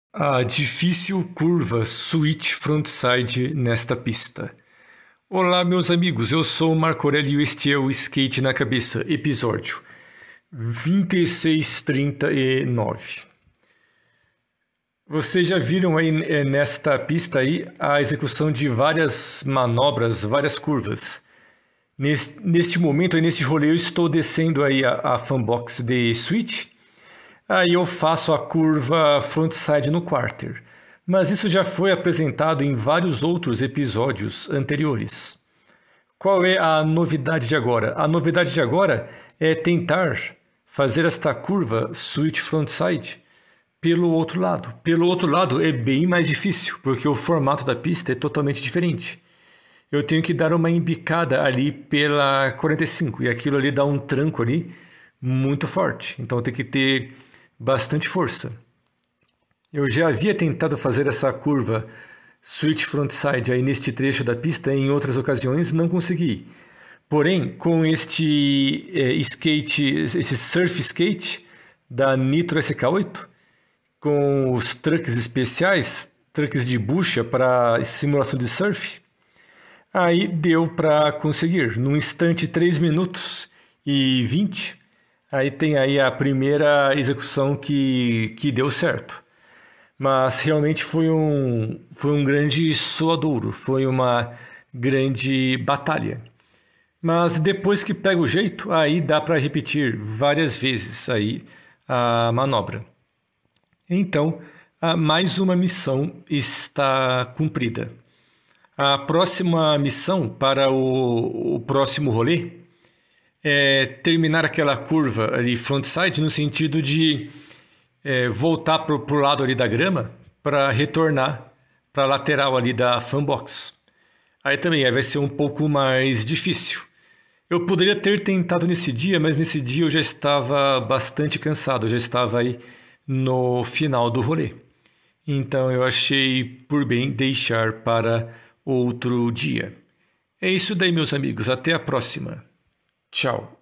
A difícil curva switch frontside nesta pista. Olá, meus amigos, eu sou o Marco Aurélio e este é o Skate na Cabeça, episódio 2639. Vocês já viram aí nesta pista aí a execução de várias manobras, várias curvas. Neste momento, aí neste rolê, eu estou descendo aí a fanbox de switch. Aí eu faço a curva frontside no quarter, mas isso já foi apresentado em vários outros episódios anteriores. Qual é a novidade de agora? A novidade de agora é tentar fazer esta curva switch frontside pelo outro lado. Pelo outro lado é bem mais difícil, porque o formato da pista é totalmente diferente. Eu tenho que dar uma embicada ali pela 45 e aquilo ali dá um tranco ali muito forte. Então tem que ter bastante força. Eu já havia tentado fazer essa curva switch frontside aí neste trecho da pista em outras ocasiões, não consegui. Porém, com este skate, esse surf skate da Nitro SK8, com os truques especiais, truques de bucha para simulação de surf, aí deu para conseguir. Num instante, 3 minutos e 20, aí tem aí a primeira execução que deu certo. Mas realmente foi um grande suadouro, foi uma grande batalha. Mas depois que pega o jeito, aí dá para repetir várias vezes aí a manobra. Então, mais uma missão está cumprida. A próxima missão para o próximo rolê é terminar aquela curva ali frontside no sentido de voltar para o lado ali da grama para retornar para a lateral ali da fanbox. Aí também vai ser um pouco mais difícil. Eu poderia ter tentado nesse dia, mas nesse dia eu já estava bastante cansado, já estava aí no final do rolê. Então eu achei por bem deixar para outro dia. É isso daí, meus amigos. Até a próxima. Tchau.